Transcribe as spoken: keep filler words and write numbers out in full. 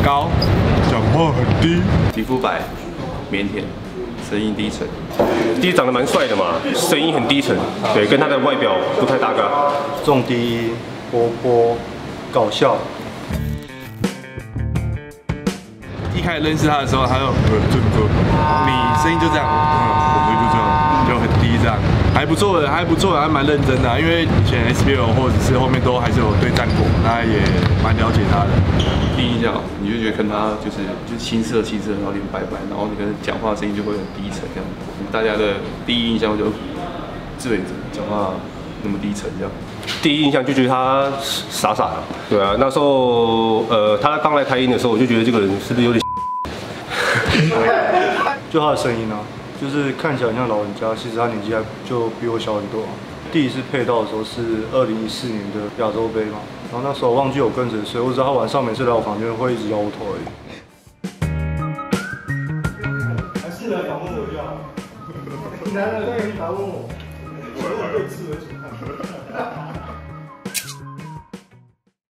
高，讲话很低， 皮肤白，腼腆，声音低沉。 第一长得蛮帅的嘛，声音很低沉，对，跟他的外表不太搭嘎。 重低音，活泼，搞笑。 一开始认识他的时候，他就呃郑哥，你声音就这样，嗯，我声音就这样，就很低这样，还不错的，还不错的，还蛮认真的、啊。因为以前 S B L 或者是后面都还是有对战过，大家也蛮了解他的。 第一印象，你就觉得跟他就是就是青涩青涩，然后脸白白，然后你跟讲话声音就会很低沉这样。大家的第一印象就志伟讲话那么低沉这样。 第一印象就觉得他傻傻的，对啊，那时候呃他刚来台音的时候，我就觉得这个人是不是有点， 就他的声音啊，就是看起来很像老人家，其实他年纪还就比我小很多、啊。第一次配到的时候是二零一四年的亚洲杯嘛，然后那时候我忘记有跟谁睡，我知道他晚上每次来我房间会一直摇我头而已。还是来访问我就好，男的在给你访问我，我有对刺为主看。